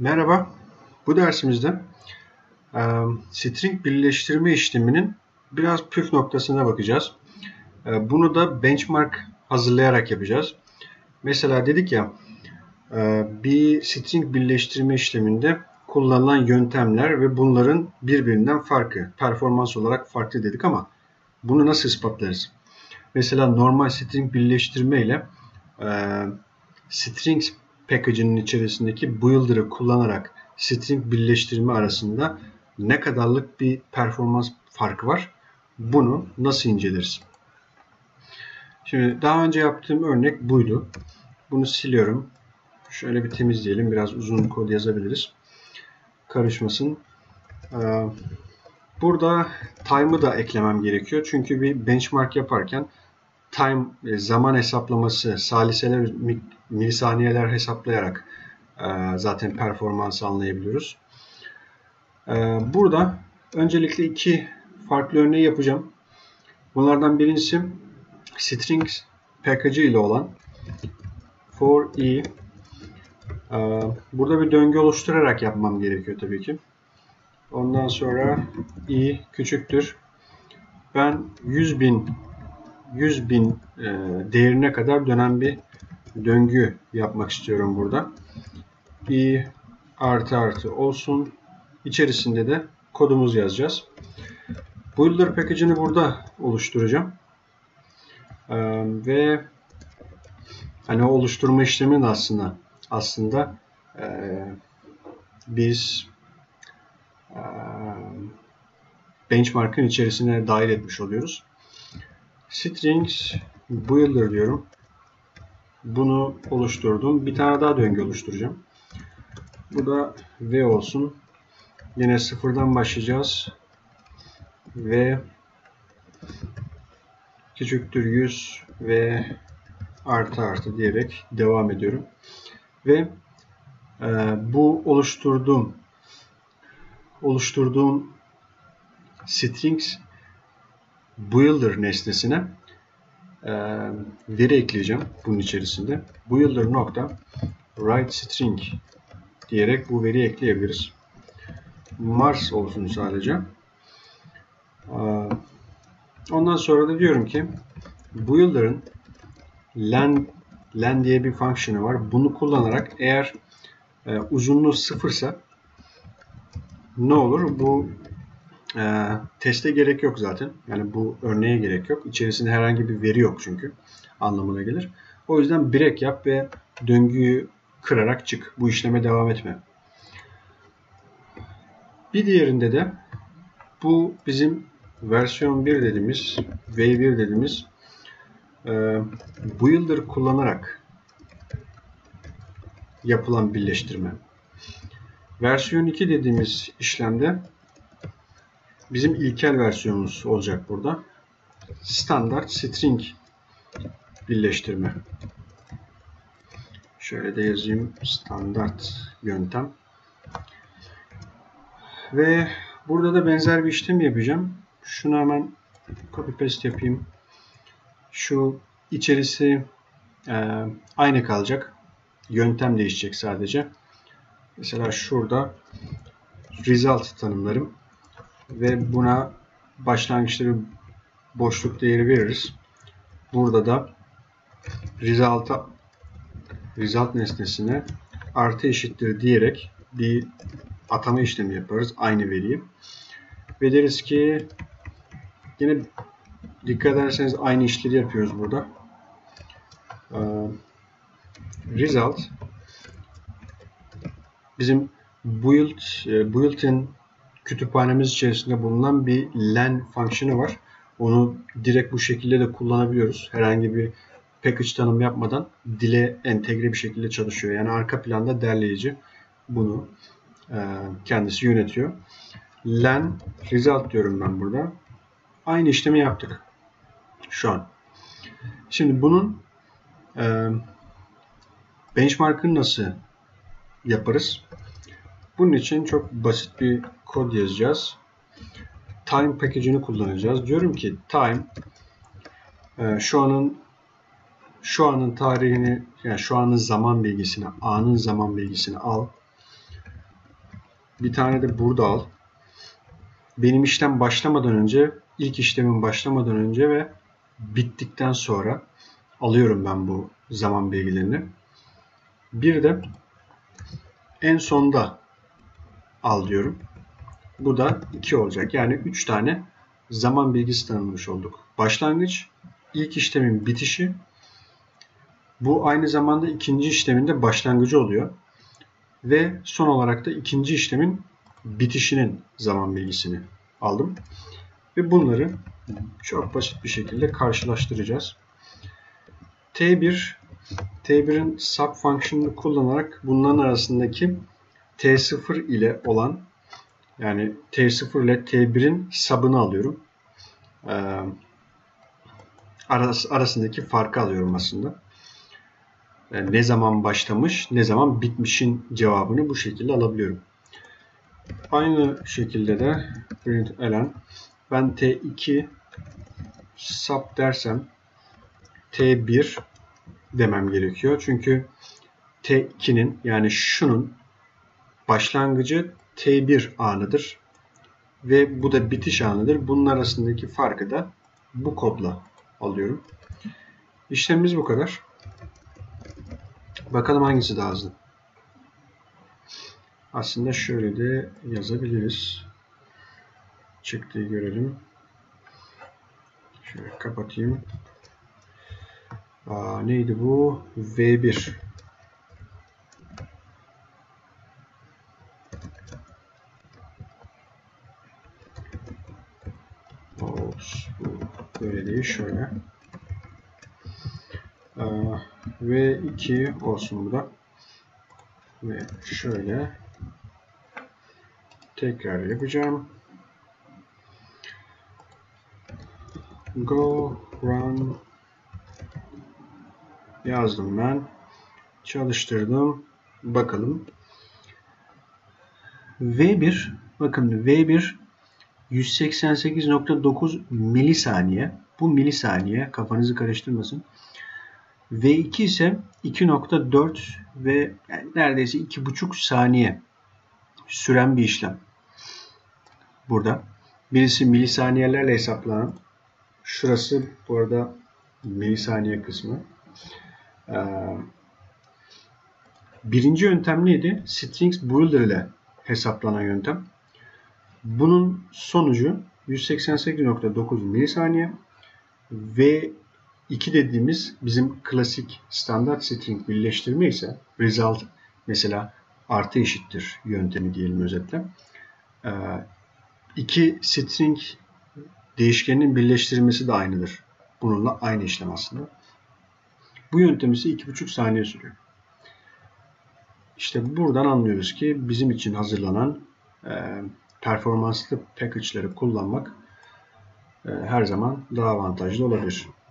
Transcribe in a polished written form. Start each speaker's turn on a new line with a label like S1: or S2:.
S1: Merhaba, bu dersimizde string birleştirme işleminin biraz püf noktasına bakacağız. Bunu da benchmark hazırlayarak yapacağız. Mesela dedik ya, bir string birleştirme işleminde kullanılan yöntemler ve bunların birbirinden farkı, performans olarak farklı dedik ama bunu nasıl ispatlarız? Mesela normal string birleştirme ile strings package'ının içerisindeki builder'ı kullanarak string birleştirme arasında ne kadarlık bir performans farkı var? Bunu nasıl inceleriz? Şimdi daha önce yaptığım örnek buydu. Bunu siliyorum. Şöyle bir temizleyelim. Biraz uzun kod yazabiliriz. Karışmasın. Burada time'ı da eklemem gerekiyor. Çünkü bir benchmark yaparken time zaman hesaplaması, saliseler, milisaniyeler hesaplayarak zaten performansı anlayabiliyoruz. Burada öncelikle iki farklı örneği yapacağım. Bunlardan birincisi strings package ile olan for i. Burada bir döngü oluşturarak yapmam gerekiyor tabii ki. Ondan sonra i küçüktür. Ben 100.000 değerine kadar dönen bir döngü yapmak istiyorum burada. i artı olsun. İçerisinde de kodumuzu yazacağız. Builder package'ini burada oluşturacağım. Ve hani o oluşturma işlemini aslında biz benchmark'ın içerisine dahil etmiş oluyoruz. Strings builder diyorum. Bunu oluşturdum. Bir tane daha döngü oluşturacağım. Bu da v olsun. Yine sıfırdan başlayacağız. V küçüktür 100 ve artı diyerek devam ediyorum. Ve bu oluşturduğum strings builder nesnesine veri ekleyeceğim bunun içerisinde. Builder nokta write string diyerek bu veriyi ekleyebiliriz. Mars olsun sadece. Ondan sonra da diyorum ki builder'ın len diye bir fonksiyonu var. Bunu kullanarak eğer uzunluğu sıfırsa ne olur? Bu teste gerek yok zaten. Yani bu örneğe gerek yok. İçerisinde herhangi bir veri yok çünkü anlamına gelir. O yüzden break yap ve döngüyü kırarak çık. Bu işleme devam etme. Bir diğerinde de bu bizim versiyon 1 dediğimiz, V1 dediğimiz builder kullanarak yapılan birleştirme. Versiyon 2 dediğimiz işlemde bizim ilkel versiyonumuz olacak burada. Standart string birleştirme. Şöyle de yazayım. Standart yöntem. Ve burada da benzer bir işlem yapacağım. Şunu hemen copy paste yapayım. Şu içerisi aynı kalacak. Yöntem değişecek sadece. Mesela şurada result tanımlarım ve buna başlangıçta bir boşluk değeri veririz. Burada da result nesnesine artı eşittir diyerek bir atama işlemi yaparız aynı veriyi. Ve deriz ki yine dikkat ederseniz aynı işleri yapıyoruz burada. Result bizim built-in kütüphanemiz içerisinde bulunan bir len fonksiyonu var. Onu direkt bu şekilde de kullanabiliyoruz. Herhangi bir package tanım yapmadan dile entegre bir şekilde çalışıyor. Yani arka planda derleyici bunu kendisi yönetiyor. Len result diyorum ben burada. Aynı işlemi yaptık şu an. Şimdi bunun benchmark'ını nasıl yaparız? Bunun için çok basit bir kod yazacağız. Time package'ini kullanacağız. Diyorum ki time şu anın tarihini, yani şu anın zaman bilgisini, anın zaman bilgisini al. Bir tane de burada al. Benim işlem başlamadan önce, ilk işlemin başlamadan önce ve bittikten sonra alıyorum ben bu zaman bilgilerini. Bir de en sonda al diyorum. Bu da 2 olacak. Yani 3 tane zaman bilgisi tanımlamış olduk. Başlangıç, ilk işlemin bitişi. Bu aynı zamanda ikinci işlemin de başlangıcı oluyor. Ve son olarak da ikinci işlemin bitişinin zaman bilgisini aldım. Ve bunları çok basit bir şekilde karşılaştıracağız. T1'in sub function'ını kullanarak bunların arasındaki T0 ile olan, yani T0 ile T1'in sub'ını alıyorum. Arasındaki farkı alıyorum aslında. Yani ne zaman başlamış, ne zaman bitmişin cevabını bu şekilde alabiliyorum. Aynı şekilde de println ben T2 sub dersem T1 demem gerekiyor. Çünkü T2'nin, yani şunun başlangıcı T1 anıdır. Ve bu da bitiş anıdır. Bunun arasındaki farkı da bu kodla alıyorum. İşlemimiz bu kadar. Bakalım hangisi daha hızlı. Aslında şöyle de yazabiliriz. Çıktığı görelim. Şöyle kapatayım. Neydi bu? V1. Böyle değil, şöyle. V2 olsun bu da. Ve şöyle tekrar yapacağım. Go run yazdım ben. Çalıştırdım. Bakalım. V1, bakın V1 188.9 milisaniye. Bu milisaniye, kafanızı karıştırmasın. V2 ise 2.4 ve yani neredeyse 2.5 saniye süren bir işlem. Burada. Birisi milisaniyelerle hesaplanan. Şurası bu arada milisaniye kısmı. Birinci yöntem neydi? Strings Builder ile hesaplanan yöntem. Bunun sonucu 188.9 milisaniye ve 2 dediğimiz bizim klasik standart string birleştirme ise result, mesela artı eşittir yöntemi diyelim özetle. 2 string değişkeninin birleştirilmesi de aynıdır. Bununla aynı işlem aslında. Bu yöntem ise 2,5 saniye sürüyor. İşte buradan anlıyoruz ki bizim için hazırlanan performanslı package'ları kullanmak her zaman daha avantajlı olabilir.